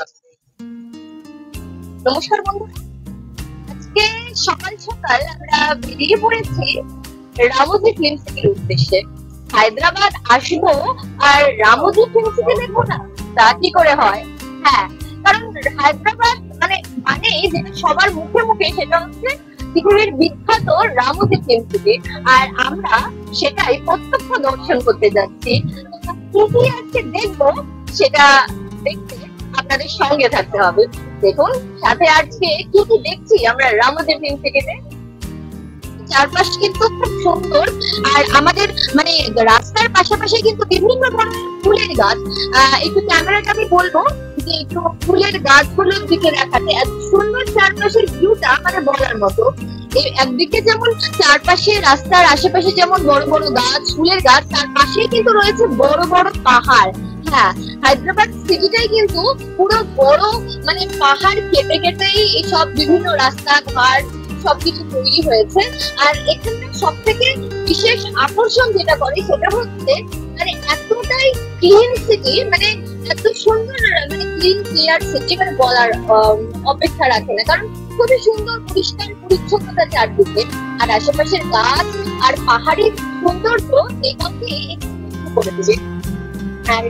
নমস্কার বন্ধুরা, আজকে সকাল সকাল আমরা বেরিয়ে পড়েছি রামোজি ফিল্ম সিটির উদ্দেশ্যে। হায়দ্রাবাদ আসবো আর রামোজি ফিল্ম সিটি দেখবো না, তা কি করে হয়? হ্যাঁ, কারণ হায়দ্রাবাদ মানে যেটা সবার মুখে মুখে, সেটা হচ্ছে পৃথিবীর বিখ্যাত রামোজি ফিল্ম সিটি। আর আমরা সেটাই প্রত্যক্ষ দর্শন করতে যাচ্ছি। কি কি আজকে দেখবো সেটা দেখতে আপনাদের সঙ্গে থাকতে হবে। দেখুন সাথে আজকে কি কি দেখছি আমরা রামোজি ফিল্ম সিটিতে। চারপাশ কিন্তু খুব সুন্দর, আর আমাদের রাস্তার পাশাপাশি কিন্তু বিভিন্ন ধরনের ফুলের গাছ। একটু ক্যামেরাটা আমি বলবো যে একটু ফুলের গাছগুলোর দিকে দেখাতে। এত সুন্দর চারপাশের ভিউটা বলার মতো। একদিকে যেমন চারপাশে রাস্তার আশেপাশে যেমন বড় বড় গাছ, ফুলের গাছ, তার পাশেই কিন্তু রয়েছে বড় বড় পাহাড়। হ্যাঁ, হায়দ্রাবাদ সিটিটাই কিন্তু পুরো বড় পাহাড় কেটে কেটেই সব বিভিন্ন রাস্তাঘাট সবকিছু তৈরি হয়েছে। আর এখানে সব থেকে বিশেষ আকর্ষণ যেটা করে সেটা হচ্ছে এতটাই ক্লিন সিটি, এত সুন্দর ক্লিন ক্লিয়ার সিটি, বলার অপেক্ষা রাখে না। কারণ খুবই সুন্দর পরিষ্কার পরিচ্ছন্নতা চারদিকে, আর আশেপাশের গাছ আর পাহাড়ি সৌন্দর্য এটাকে করে দেবে। আর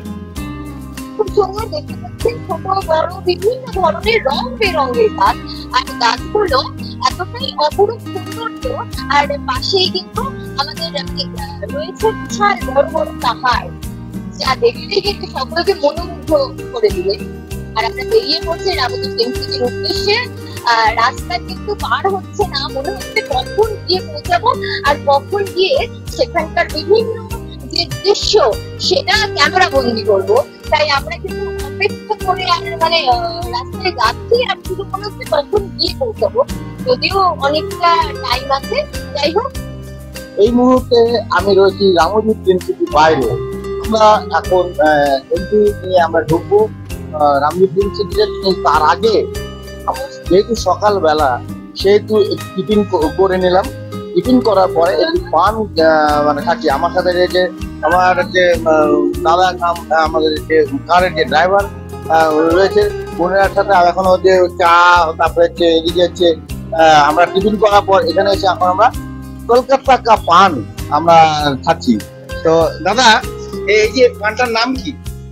খুব সুন্দর দেখতে পাচ্ছেন ছোট বড় বিভিন্ন ধরনের রং বেরঙের গাছ, আর গাছগুলো এতটাই অপরূপ সৌন্দর্য। আর পাশেই কিন্তু আমাদের রয়েছে বিশাল বড় বড় পাহাড়, যা দেখতে কিন্তু সকলকে মনোমুগ্ধ করে দিবে। আর আমরা বেরিয়ে পড়ছি রামোজি ফিল্ম সিটির উদ্দেশ্যে। রাস্তা কিন্তু পার হচ্ছে না, মনে হচ্ছে কখন গিয়ে পৌঁছাবো আর কখন গিয়ে সেখানকার বিভিন্ন যে দৃশ্য সেটা ক্যামেরা বন্দি করবো। তাই আমরা কিন্তু অপেক্ষা করে রাস্তায় যাচ্ছি, আর শুধু মনে হচ্ছে কখন গিয়ে পৌঁছাবো, যদিও অনেকটা টাইম আছে। যাই হোক, এই মুহূর্তে আমি রয়েছি রামোজি ফিল্ম সিটির বাইরে। আমরা এখন এন্ট্রি নিয়ে আমরা ঢুকবো রামোজি ফিল্ম সিটিতে। তার আগে যেহেতু সকালবেলা, সেহেতু টিফিন করে নিলাম। টিফিন করার পরে একটু পান খাচ্ছি। আমার সাথে যে আমার যে দাদা আমাদের যে কারের যে ড্রাইভার রয়েছে, বোনের সাথে এখন হচ্ছে চা, তারপরে হচ্ছে এদিকে হচ্ছে আমরা টিফিন করার পর এখানে এসে এখন আমরা কলকাতা কা পান আমরা খাচ্ছি। তো দাদা, এই যে পানটার নাম কি?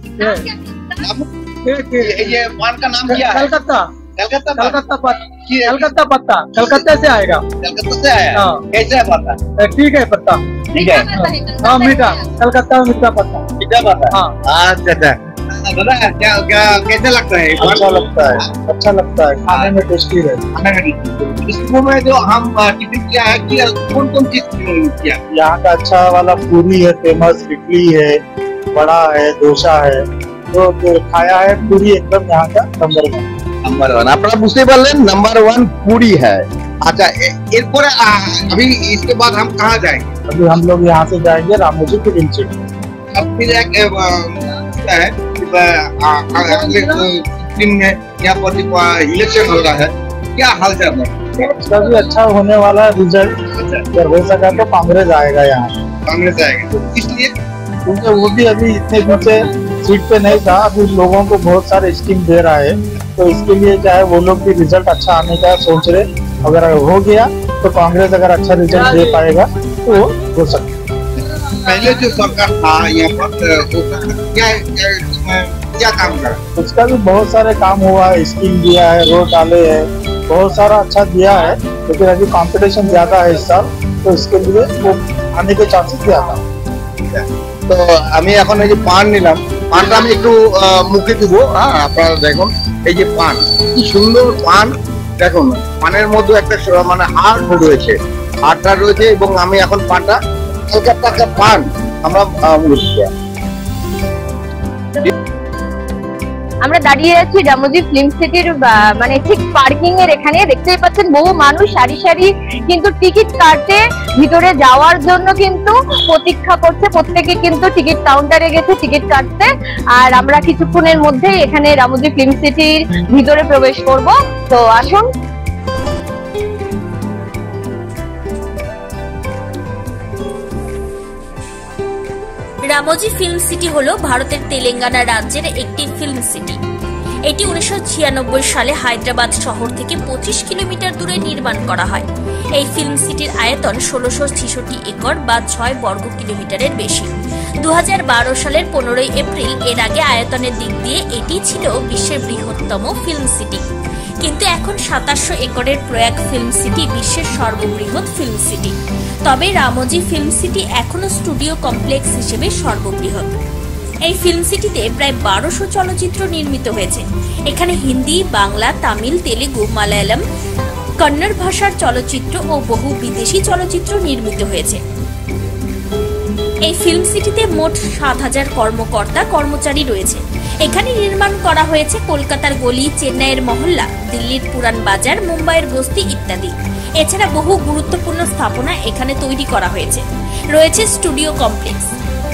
এই যে पान का नाम क्या है? कलकत्ता कलकत्ता कलकत्ता पत्ता कलकत्ता से आएगा। कलकत्ता से आया? हाँ। कैसे है पत्ता? ठीक है पत्ता, ठीक है। हाँ मीठा, कलकत्ता मीठा पत्ता। मीठा पत्ता? हाँ। अच्छा अच्छा। दादा क्या क्या कैसे लगता है? अच्छा लगता है, अच्छा लगता है, खाने में टेस्टी रहता है। इसको में जो हम टिफिन किया है कि कौन कौन चीज किया? यहाँ का अच्छा वाला पूरी है फेमस, इडली है, बड़ा है, डोसा है, तो खाया है। पूरी एकदम यहाँ का नंबर वन। আপনারা বুঝতে পারলেন, नंबर वन पूरी है। अच्छा, এরপরে अभी इसके बाद हम कहाँ जाएंगे? अभी हम लोग यहाँ से जाएंगे रामोजी फिल्म सिटी। अब फिर एक है फिल्म में यहाँ पर इलेक्शन हो रहा है, क्या हाल चाल है? उसका भी अच्छा होने वाला है रिजल्ट। अगर हो सका तो कांग्रेस आएगा यहाँ। कांग्रेस आएगा, इसलिए क्योंकि वो भी अभी इतने दिन से सीट पे नहीं था, अभी लोगों को बहुत सारे स्कीम दे रहा है, तो इसके लिए चाहे वो लोग भी रिजल्ट अच्छा आने का सोच रहे। अगर हो गया तो कांग्रेस अगर अच्छा रिजल्ट दे पाएगा तो हो सकता है। पहले जो सरकार था यहाँ पर क्या क्या काम करा? उसका भी बहुत सारे काम हुआ है, स्कीम दिया है, रोड डाले हैं, बहुत सारा अच्छा दिया है। लेकिन अभी कंपटीशन ज्यादा है इस साल, तो इसके लिए वो आने के चांसेस ज्यादा है। তো আমি এখন এই যে পান নিলাম, পানটা আমি একটু মুখে দিব। হ্যাঁ, আপনারা দেখুন এই যে পান, কি সুন্দর পান। দেখুন পানের মধ্যে একটা হাড় রয়েছে, হাড়টা রয়েছে, এবং আমি এখন পানটা কলকাতা পান আমরা আমরা দাঁড়িয়ে আছি রামোজি ফিল্ম সিটির ঠিক পার্কিং এর এখানে। দেখতেই পাচ্ছেন বহু মানুষ সারি সারি কিন্তু টিকিট কাটে ভিতরে যাওয়ার জন্য কিন্তু প্রতীক্ষা করছে। প্রত্যেকে কিন্তু টিকিট কাউন্টারে গেছে টিকিট কাটতে। আর আমরা কিছুক্ষণের মধ্যেই এখানে রামোজি ফিল্ম সিটির ভিতরে প্রবেশ করব। তো আসুন। রামোজি ফিল্ম সিটি হলো ভারতের তেলেঙ্গানা রাজ্যের একটি ফিল্ম সিটি। এটি 1996 সালে হায়দ্রাবাদ শহর থেকে 25 কিলোমিটার দূরে নির্মাণ করা হয়। এই ফিল্ম সিটির আয়তন 1666 একর বা 6 বর্গ কিলোমিটারের বেশি। 2012 সালের 15 এপ্রিল এর আগে আয়তনের দিক দিয়ে এটি ছিল বিশ্বের বৃহত্তম ফিল্ম সিটি, কিন্তু এখন 2700 একরের প্রয়াগ ফিল্ম সিটি বিশ্বের সর্ববৃহৎ ফিল্ম সিটি। তবে রামোজি ফিল্ম সিটি এখনো স্টুডিও কমপ্লেক্স হিসেবে সর্ববৃহৎ। এই ফিল্ম সিটিতে প্রায় 1200 চলচ্চিত্র নির্মিত হয়েছে। এখানে হিন্দি, বাংলা, তামিল, তেলেগু, মালায়ালাম, কন্নড় ভাষার চলচ্চিত্র ও বহু বিদেশি চলচ্চিত্র নির্মিত হয়েছে। এই ফিল্ম সিটিতে মোট 7000 কর্মকর্তা কর্মচারী রয়েছে। এখানে নির্মাণ করা হয়েছে কলকাতার গলি, চেন্নাইয়ের মহল্লা, দিল্লির পুরান বাজার, মুম্বাইয়ের বস্তি ইত্যাদি। এছাড়া বহু গুরুত্বপূর্ণ স্থাপনা এখানে তৈরি করা হয়েছে। রয়েছে স্টুডিও কমপ্লেক্স।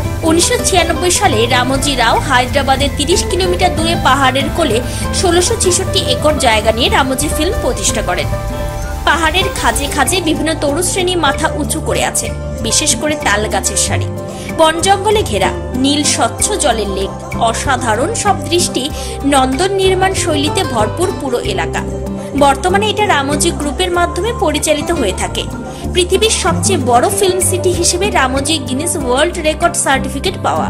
1996 সালে রামোজি রাও হায়দ্রাবাদের 30 কিলোমিটার দূরে পাহাড়ের কোলে 1666 একর জায়গা নিয়ে রামোজি ফিল্ম প্রতিষ্ঠা করেন। পাহাড়ের খাঁজে খাঁজে বিভিন্ন তরু শ্রেণী মাথা উঁচু করে আছে, বিশেষ করে তাল গাছের সারি। বন জঙ্গলে ঘেরা, নীল স্বচ্ছ জলের লেক, অসাধারণ সব দৃষ্টি, নন্দন নির্মাণ শৈলীতে ভরপুর পুরো এলাকা। বর্তমানে এটা রামোজি গ্রুপের মাধ্যমে পরিচালিত হয়ে থাকে। পৃথিবীর সবচেয়ে বড় ফিল্ম সিটি হিসেবে Ramoji Guinness world record certificate পাওয়া।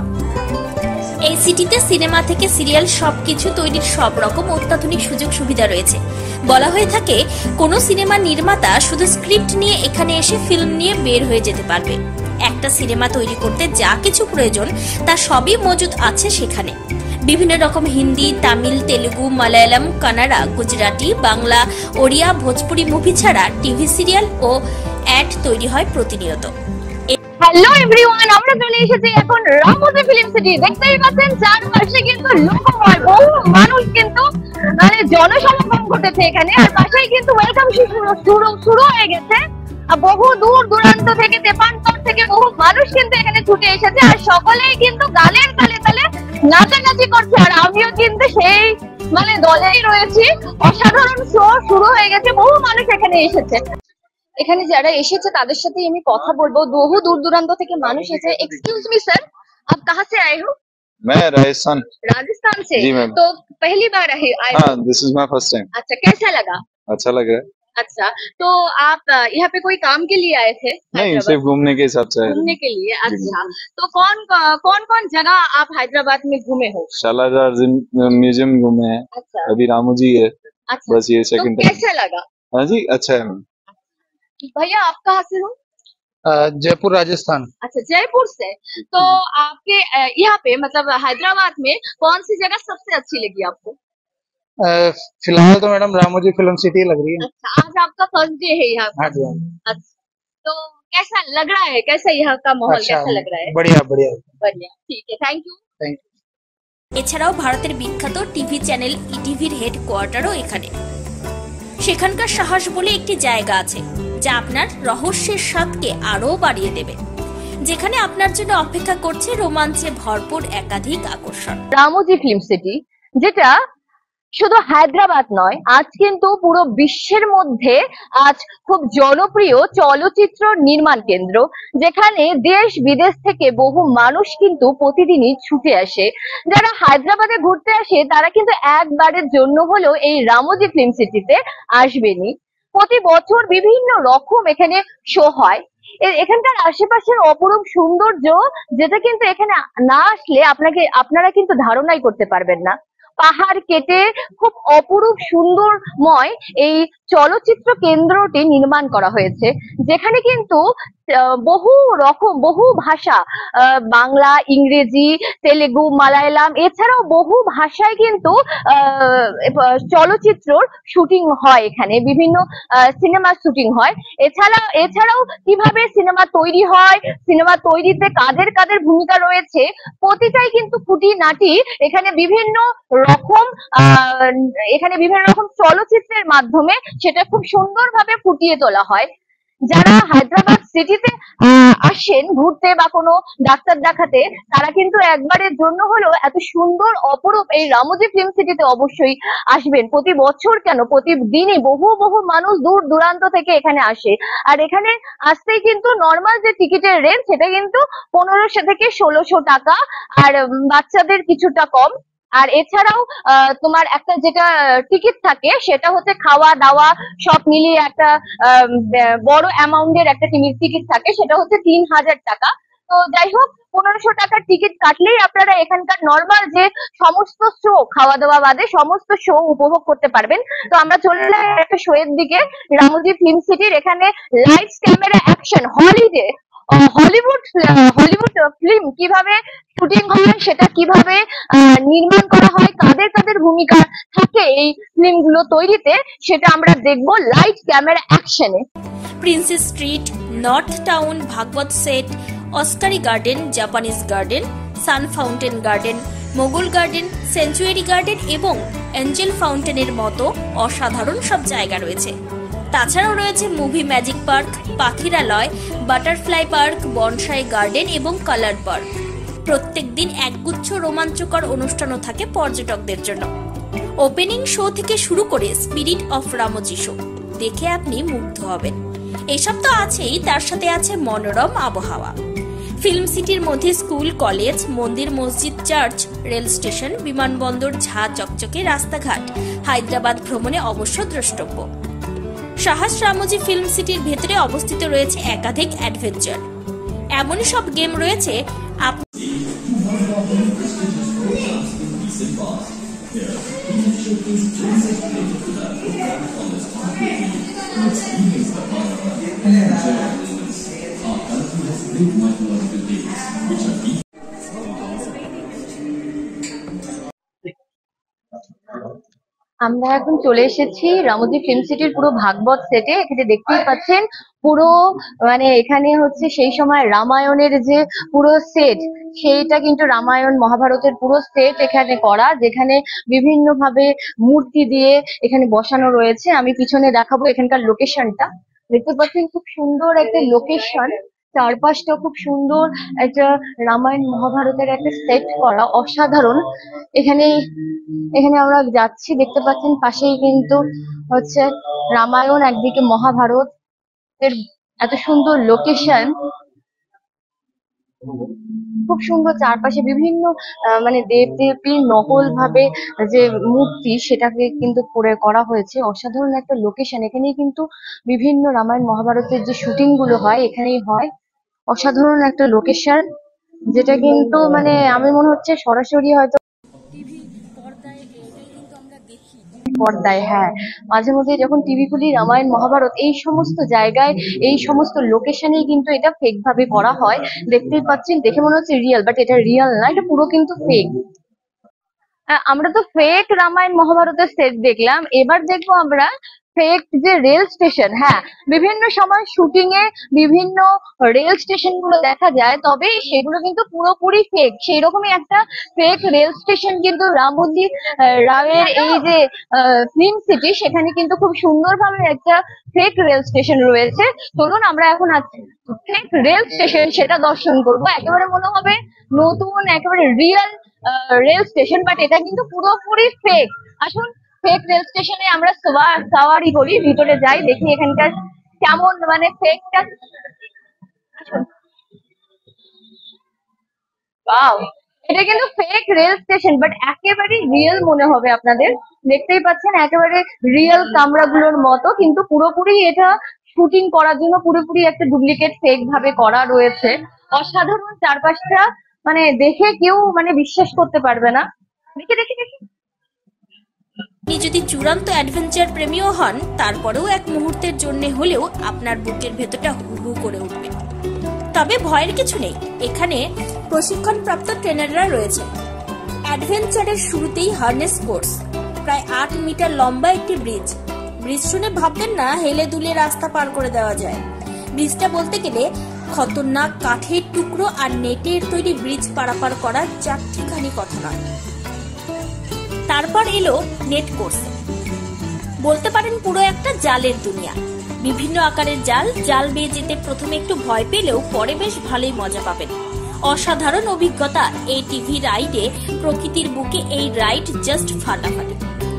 এই সিটিতে সিনেমা থেকে সিরিয়াল সবকিছু তৈরির সব রকম অত্যাধুনিক সুযোগ সুবিধা রয়েছে। বলা হয়ে থাকে কোনো সিনেমা নির্মাতা শুধু স্ক্রিপ্ট নিয়ে এখানে এসে ফিল্ম নিয়ে বের হয়ে যেতে পারবে। একটা সিনেমা তৈরি করতে যা কিছু প্রয়োজন তা সবই মজুদ আছে সেখানে। বিভিন্ন রকম হিন্দি, তামিল, তেলুগু, মালায়ালাম, কানাড়া, গুজরাটি, বাংলা, ওড়িয়া, ভোজপুরি মুভি ছাড়া টিভি সিরিয়াল ও অ্যাড তৈরি হয় প্রতিনিয়ত। হ্যালো এভরিওয়ান, আমরা চলে এসেছি এখন রামোজি ফিল্ম সিটি। দেখতেই পাচ্ছেন চারপাশে কিন্তু লোকময়, বহু মানুষ কিন্তু মানে জনসমাগম ঘটেছে এখানে। আর পাশেই কিন্তু ওয়েলকাম শুরু হয়ে গেছে। বহু দূর দূরান্ত থেকে, তেপান্তর থেকে বহু মানুষ কিন্তু এখানে ছুটে এসেছে। আর সকলেই কিন্তু গানের তালে তালে নাচানাচি করছে। আর আমিও কিন্তু সেই মানে দলেই রয়েছি। অসাধারণ শো শুরু হয়ে গেছে, বহু মানুষ এখানে এসেছে। এখানে যারা এসেছে তাদের সাথে আমি কথা বলবো। বহু দূর দূরান্ত থেকে মানুষ এসেছে। एक्सक्यूज मी सर, आप कहाँ से आए हो? मैं राजस्थान। राजस्थान से? जी मैम। तो पहली बार आए हो? हाँ, this is my first time. अच्छा, कैसा लगा? अच्छा लग रहा है। अच्छा, तो आप यहाँ पे कोई काम के लिए आए थे? नहीं, सिर्फ घूमने के हिसाब से। घूमने के लिए। अच्छा, तो कौन कौन जगह आप हैदराबाद में घूमे हो? शालाजार म्यूजियम घूमे हैं। अच्छा, अभी रामोजी है। अच्छा, बस ये तो सेकंड टाइम। कैसा लगा? हाँ जी, अच्छा है मैम। भैया आप कहाँ से हो? जयपुर राजस्थान। अच्छा, जयपुर से। तो आपके यहाँ पे मतलब हैदराबाद में कौन सी जगह सबसे अच्छी लगी आपको? फिलहाल तो मैडम रामोजी फिल्म सिटी लग रही है। अच्छा, आज आपका फर्स्ट डे है यहाँ पे? हाँ जी, हाँ। अच्छा, तो कैसा लग रहा है? कैसा यहाँ का माहौल अच्छा, कैसा लग रहा है? बढ़िया बढ़िया। बढ़िया, ठीक है, थैंक यू। Thank you. এছাড়াও ভারতের বিখ্যাত টিভি চ্যানেল ইটিভির হেডকোয়ার্টারও এখানে। সেখানকার সাহস বলে একটি জায়গা আছে যা আপনার রহস্যের স্বাদকে আরো বাড়িয়ে দেবে, যেখানে আপনার জন্য অপেক্ষা করছে রোমাঞ্চে ভরপুর একাধিক আকর্ষণ। রামোজি ফিল্ম সিটি, যেটা শুধু হায়দ্রাবাদ নয়, আজ কিন্তু পুরো বিশ্বের মধ্যে আজ খুব জনপ্রিয় চলচ্চিত্র নির্মাণ কেন্দ্র, যেখানে দেশ বিদেশ থেকে বহু মানুষ কিন্তু প্রতিদিনই ছুটে আসে। যারা হায়দ্রাবাদে ঘুরতে আসে তারা কিন্তু একবারের জন্য হলেও এই রামোজি ফিল্ম সিটিতে আসবেনই। প্রতি বছর বিভিন্ন রকম এখানে শো হয়। এখানকার আশেপাশের অপরূপ সৌন্দর্য, যেটা কিন্তু এখানে না আসলে আপনারা কিন্তু ধারণাই করতে পারবেন না। পাহাড় কেটে খুব অপরূপ সুন্দরময় এই চলচ্চিত্র কেন্দ্রটি নির্মাণ করা হয়েছে, যেখানে কিন্তু বহু রকম বহু ভাষা, বাংলা, ইংরেজি, তেলেগু, মালায়ালাম এছাড়াও বহু ভাষায় কিন্তু চলচ্চিত্রর শুটিং হয়। এখানে বিভিন্ন সিনেমার শুটিং হয়। এছাড়াও কিভাবে সিনেমা তৈরি হয়, সিনেমা তৈরিতে কাদের কাদের ভূমিকা রয়েছে, প্রতিটাই কিন্তু খুঁটিনাটি এখানে বিভিন্ন রকম চলচ্চিত্রের মাধ্যমে সেটা খুব সুন্দরভাবে ফুটিয়ে তোলা হয়। যারা হায়দ্রাবাদ সিটিতে আসেন ঘুরতে বা কোনো ডাক্তার দেখাতে, তারা কিন্তু একবারের জন্য হলেও এত সুন্দর অপরূপ এই রামোজি ফিল্ম সিটিতে অবশ্যই আসবেন। প্রতি বছর কেন, প্রতিদিনই বহু বহু মানুষ দূর দূরান্ত থেকে এখানে আসে। আর এখানে আসতেই কিন্তু নর্মাল যে টিকিটের রেট সেটা কিন্তু 1500 থেকে 1600 টাকা, আর বাচ্চাদের কিছুটা কম। আর এছাড়াও তোমার একটা যেটা টিকিট থাকে সেটা হচ্ছে খাওয়া দাওয়া সব মিলিয়ে একটা বড় অ্যামাউন্টের একটা টিকিট থাকে, সেটা হচ্ছে 3000 টাকা। তো যাই হোক, 1500 টাকার টিকিট কাটলেই আপনারা এখানকার নর্মাল যে সমস্ত শো, খাওয়া দাওয়া বাদে সমস্ত শো উপভোগ করতে পারবেন। তো আমরা চলে এলাম একটা শো এর দিকে, রামোজি ফিল্ম সিটির। এখানে lights camera action Hollywood Hollywood film কিভাবে শুটিং হয়, সেটা কিভাবে নির্মাণ করা হয়, কাদের কাদের ভূমিকা থাকে এই ফিল্মগুলো তৈরিতে, সেটা আমরা দেখবো লাইট ক্যামেরা অ্যাকশনে। Princess street, north town, Bhagavat set, Askari garden, Japanese garden, sun fountain garden, Mughal garden, century garden এবং এঞ্জেল ফাউন্টেনের মতো অসাধারণ সব জায়গা রয়েছে। তাছাড়াও রয়েছে মুভি ম্যাজিক পার্ক, পাখিরালয়, বাটারফ্লাই পার্ক, বনসাই গার্ডেন এবং কালার পার্ক। প্রত্যেকদিন একগুচ্ছ রোমাঞ্চকর অনুষ্ঠানও থাকে পর্যটকদের জন্য। ওপেনিং শো থেকে শুরু করে স্পিরিট অফ রামোজি শো দেখে আপনি মুগ্ধ হবেন। এসব তো আছেই, তার সাথে আছে মনোরম আবহাওয়া। ফিল্ম সিটির মধ্যে স্কুল, কলেজ, মন্দির, মসজিদ, চার্চ, রেল স্টেশন, বিমানবন্দর, ঝা চকচকে রাস্তাঘাট হায়দ্রাবাদ ভ্রমণে অবশ্য দ্রষ্টব্য। সাহাস রামোজি ফিল্ম সিটির ভেতরে অবস্থিত রয়েছে একাধিক অ্যাডভেঞ্চার। এমন সব গেম রয়েছে আমরা এখন চলে এসেছি রামোজি ফিল্ম সিটির পুরো ভাগবত সেটে। এখানে দেখতেই পাচ্ছেন পুরো মানে এখানে হচ্ছে সেই সময় রামায়ণের যে পুরো সেট, সেইটা কিন্তু রামায়ণ মহাভারতের পুরো সেট এখানে করা, যেখানে বিভিন্ন ভাবে মূর্তি দিয়ে এখানে বসানো রয়েছে। আমি পিছনে দেখাবো এখানকার লোকেশনটা। দেখতে পাচ্ছেন খুব সুন্দর একটা লোকেশন, চারপাশটা খুব সুন্দর একটা রামায়ণ মহাভারতের একটা সেট করা, অসাধারণ। এখানে এখানে আমরা যাচ্ছি, দেখতে পাচ্ছেন পাশেই কিন্তু হচ্ছে রামায়ণ, একদিকে মহাভারত এর এত সুন্দর লোকেশন, খুব সুন্দর। চারপাশে বিভিন্ন মানে দেবদেবীর নকল ভাবে যে মূর্তি, সেটাকে কিন্তু করা হয়েছে। অসাধারণ একটা লোকেশন। এখানেই কিন্তু বিভিন্ন রামায়ণ মহাভারতের যে শুটিং গুলো হয় এখানেই হয়। অসাধারণ একটা লোকেশন, যেটা কিন্তু মানে আমি মনে হচ্ছে সরাসরি হয়তো পর্দায়, হ্যাঁ, মাঝে মধ্যে যখন টিভি খুলি রামায়ণ মহাভারত এই সমস্ত জায়গায় এই সমস্ত লোকেশনেই কিন্তু এটা ফেক ভাবে করা হয়। দেখতেই পাচ্ছেন, দেখে মনে হচ্ছে রিয়েল, বাট এটা রিয়েল না, এটা পুরো কিন্তু ফেক। আমরা তো ফেক রামায়ণ মহাভারতের সেট দেখলাম, এবার দেখবো আমরা ফেক যে রেল স্টেশন। হ্যাঁ, বিভিন্ন সময় শুটিং এ বিভিন্ন রেল স্টেশন গুলো দেখা যায়, তবে সেগুলো কিন্তু পুরোপুরি ফেক। সেই রকমই একটা ফেক রেল স্টেশন কিন্তু রামোজি রাওয়ের এই যে ফিল্ম সিটি, সেখানে কিন্তু খুব সুন্দরভাবে একটা ফেক রেল স্টেশন রয়েছে। চলুন আমরা এখন ফেক রেল স্টেশন সেটা দর্শন করবো। একেবারে মনে হবে নতুন, একেবারে রিয়েল রেল স্টেশন, বাট এটা কিন্তু পুরোপুরি ফেক। আসুন ফেক রেল স্টেশনে আমরা সাওয়ারি করি, ভিতরে যাই, দেখি এখানকার কেমন মানে ফেকটা। ওয়াও, এটা কিন্তু ফেক রেল স্টেশন, বাট একেবারে রিয়েল মনে হবে আপনাদের। দেখতেই পাচ্ছেন একেবারে রিয়েল কামরাগুলোর মতো, কিন্তু পুরোপুরি এটা শুটিং করার জন্য পুরোপুরি একটা ডুপ্লিকেট ফেক ভাবে করা রয়েছে। অসাধারণ, চারপাশটা মানে দেখে কেউ মানে বিশ্বাস করতে পারবে না। দেখি দেখি দেখি। আপনি যদি চূড়ান্ত অ্যাডভেঞ্চার প্রেমীও হন, তারপরেও এক মুহূর্তের জন্য হলেও আপনার বুকের ভেতরটা হু হু করে উঠবে। তবে ভয়ের কিছু নেই, এখানে প্রশিক্ষণপ্রাপ্ত ট্রেনাররা রয়েছে। অ্যাডভেঞ্চারের শুরুতেই হার্নেস কোর্স, প্রায় 8 মিটার লম্বা একটি ব্রিজ। ব্রিজ শুনে ভাববেন না হেলে দুলে রাস্তা পার করে দেওয়া যায়। ব্রিজটা বলতে গেলে খতরনাক কাঠের টুকরো আর নেটের তৈরি ব্রিজ পারাপার করা চারটিখানি কথা নয়। তারপর এলো নেট কোর্স, বলতে পারেন পুরো একটা জালের দুনিয়া। বিভিন্ন আকারের জাল বেয়ে যেতে প্রথমে একটু ভয় পেলেও পরে বেশ ভালোই মজা পাবেন। অসাধারণ অভিজ্ঞতা এই টিভি রাইডে। প্রকৃতির বুকে এই রাইড জাস্ট ফাটাফাটি।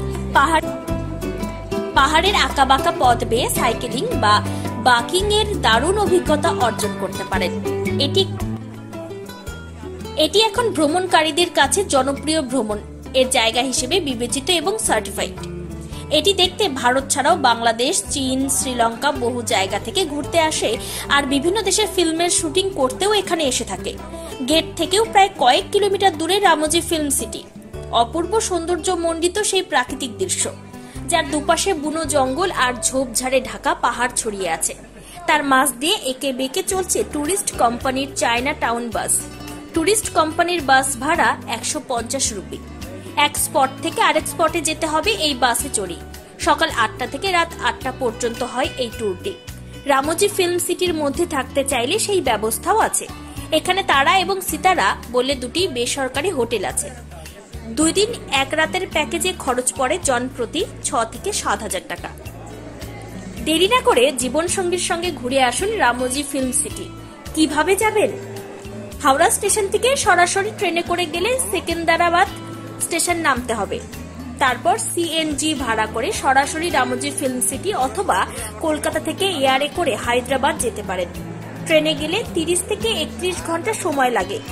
পাহাড়ের আঁকাবাঁকা পথ বেয়ে সাইকেলিং বা বাকিং এর দারুণ অভিজ্ঞতা অর্জন করতে পারেন। এটি এখন ভ্রমণকারীদের কাছে জনপ্রিয় ভ্রমণ এর জায়গা হিসেবে বিবেচিত এবং সার্টিফাইড। এটি দেখতে ভারত ছাড়াও বাংলাদেশ, চীন, শ্রীলঙ্কা বহু জায়গা থেকে ঘুরতে আসে আর বিভিন্ন দেশে ফিল্মের শুটিং করতেও এখানে এসে থাকে। গেট থেকেও প্রায় কয়েক কিলোমিটার দূরে রামোজি ফিল্ম সিটি। অপূর্ব সৌন্দর্য মণ্ডিত সেই প্রাকৃতিক দৃশ্য, যার দুপাশে বুনো জঙ্গল আর ঝোপঝাড়ে ঢাকা পাহাড় ছড়িয়ে আছে। তার মাঝ দিয়ে একে বেঁকে চলছে ট্যুরিস্ট কোম্পানির চায়না টাউন বাস। ট্যুরিস্ট কোম্পানির বাস ভাড়া 150 রুপি। এক স্পট থেকে আরেক স্পটে যেতে হবে এই বাসে চড়ি। সকাল 8টা থেকে রাত 8টা পর্যন্ত হয় এই ট্যুরটি। রামোজি ফিল্ম সিটির মধ্যে থাকতে চাইলে সেই ব্যবস্থাও আছে। এখানে তারা এবং সিতারা বলে দুটি বেসরকারি হোটেল আছে। 2 দিন 1 রাতের প্যাকেজে খরচ পড়ে জনপ্রতি 6 থেকে 7,000 টাকা। দেরি না করে জীবন সঙ্গীর সঙ্গে ঘুরে আসুন রামোজি ফিল্ম সিটি। কিভাবে যাবেন? হাওড়া স্টেশন থেকে সরাসরি ট্রেনে করে গেলে সেকেন্দারাবাদ স্টেশন নামতে হবে। তারপর সিএনজি ভাড়া করে সরাসরি রামোজি ফিল্ম সিটি অথবা কলকাতা থেকে এয়ারে করে হায়দ্রাবাদ যেতে পারেন। ট্রেনে গেলে 30 থেকে 31 ঘন্টা সময়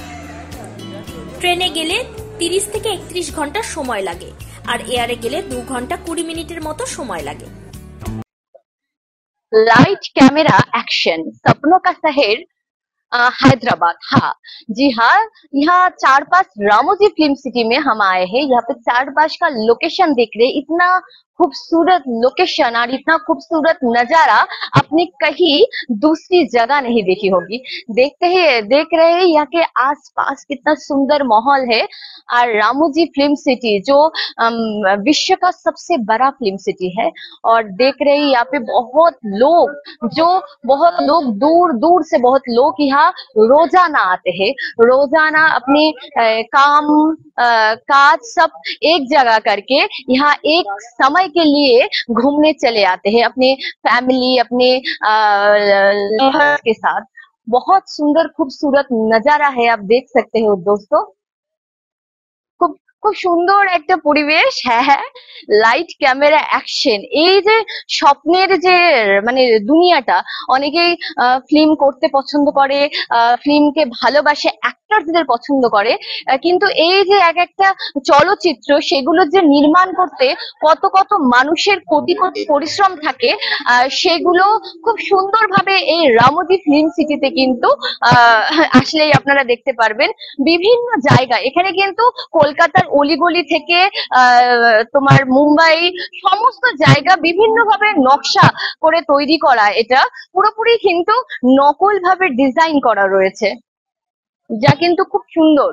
লাগে। আর এয়ারে গেলে 2 ঘন্টা 20 মিনিটের মতো সময় লাগে। लाइट कैमरा एक्शन, सपनों का शहर हैदराबाद। हाँ जी हाँ, यहाँ चार पास रामोजी फिल्म सिटी में हम आए हैं। यहाँ पे चार पास का लोकेशन देख रहे, इतना खूबसूरत लोकेशन और इतना खूबसूरत नजारा आपने कहीं दूसरी जगह नहीं देखी होगी। देख रहे हैं यहाँ के आसपास कितना सुंदर माहौल है। और रामोजी फिल्म सिटी जो विश्व का सबसे बड़ा फिल्म सिटी है। और देख रहे हैं यहाँ पे बहुत लोग दूर दूर से बहुत लोग यहाँ रोजाना आते हैं। रोजाना अपने काम काज सब एक जगह करके यहाँ एक समय के लिए घूमने चले आते हैं अपने फैमिली, अपने के साथ। बहुत सुंदर खूबसूरत नजारा है, आप देख सकते हो दोस्तों। খুব সুন্দর একটা পরিবেশ। হ্যাঁ, লাইট ক্যামেরা অ্যাকশন, এই যে স্বপ্নের যে মানে দুনিয়াটা, অনেকেই ফিল্ম করতে পছন্দ করে, ফিল্মকে ভালোবাসে, অ্যাক্টরদের পছন্দ করে, কিন্তু এই যে এক একটা চলচ্চিত্র সেগুলো যে নির্মাণ করতে কত কত মানুষের কোটি কোটি পরিশ্রম থাকে, সেগুলো খুব সুন্দরভাবে এই রামোজি ফিল্ম সিটিতে কিন্তু আসলেই আপনারা দেখতে পারবেন। বিভিন্ন জায়গা এখানে কিন্তু কলকাতার অলিগলি থেকে তোমার মুম্বাই সমস্ত জায়গা বিভিন্ন ভাবে নকশা করে তৈরি করা, এটা পুরোপুরি কিন্তু নকল ভাবে ডিজাইন করা রয়েছে, যা কিন্তু খুব সুন্দর।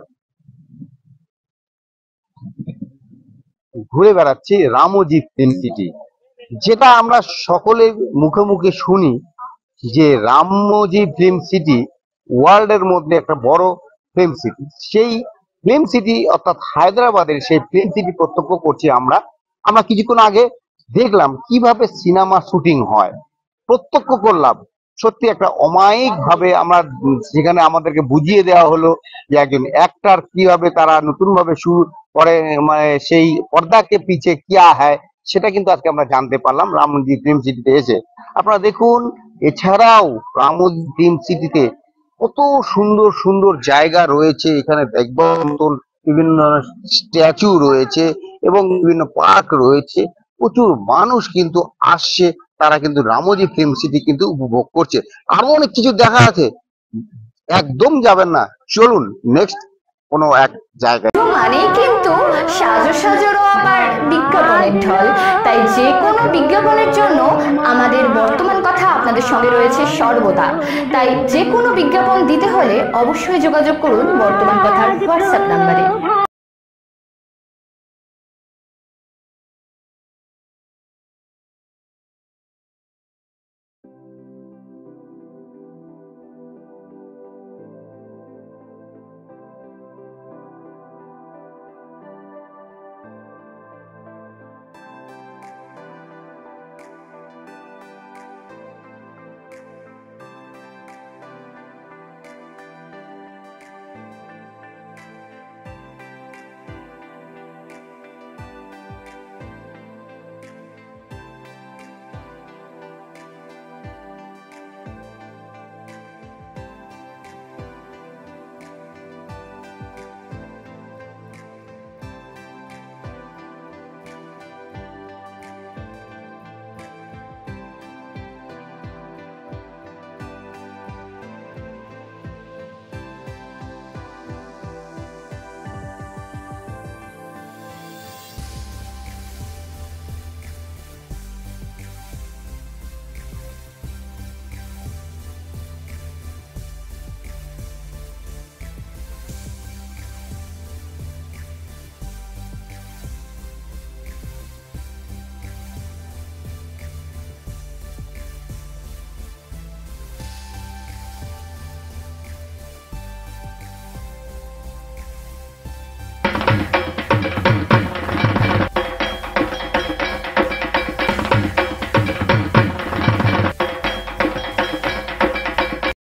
ঘুরে বেড়াচ্ছি রামোজি ফিল্ম সিটি, যেটা আমরা সকলে মুখে মুখে শুনি যে রামোজি ফিল্ম সিটি ওয়ার্ল্ডের মধ্যে একটা বড় ফিল্ম সিটি। সেই ফিল্ম সিটি অর্থাৎ হায়দ্রাবাদের সেই ফিল্ম সিটি প্রত্যক্ষ করছি আমরা কিছুক্ষণ আগে দেখলাম কিভাবে সিনেমা শুটিং হয়, প্রত্যক্ষ করলাম। সত্যি একটা অমায়িক ভাবে আমরা সেখানে আমাদেরকে বুঝিয়ে দেওয়া হলো যে একজন অ্যাক্টর কিভাবে তারা নতুন ভাবে শুরু করে, মানে সেই পর্দাকে পিছে কিয়া হয়, সেটা কিন্তু আজকে আমরা জানতে পারলাম রামোজি ফিল্ম সিটিতে এসে। আপনারা দেখুন, এছাড়াও রামোজি ফিল্ম সিটিতে কত সুন্দর সুন্দর জায়গা রয়েছে। এখানে দেখবার মতন বিভিন্ন স্ট্যাচু রয়েছে এবং বিভিন্ন পার্ক রয়েছে। প্রচুর মানুষ কিন্তু আসছে, তারা কিন্তু রামোজি ফিল্ম সিটি কিন্তু উপভোগ করছে। আরো অনেক কিছু দেখা আছে, একদম যাবেন না, চলুন নেক্সট কোনো এক জায়গায়। মানে কিন্তু সাজো আবার বিজ্ঞাপনের ঢল, তাই যে কোনো বিজ্ঞাপনের জন্য আমাদের বর্তমান কথা আপনাদের সঙ্গে রয়েছে সর্বদা। তাই যে কোনো বিজ্ঞাপন দিতে হলে অবশ্যই যোগাযোগ করুন বর্তমান কথার হোয়াটসঅ্যাপ নাম্বারে।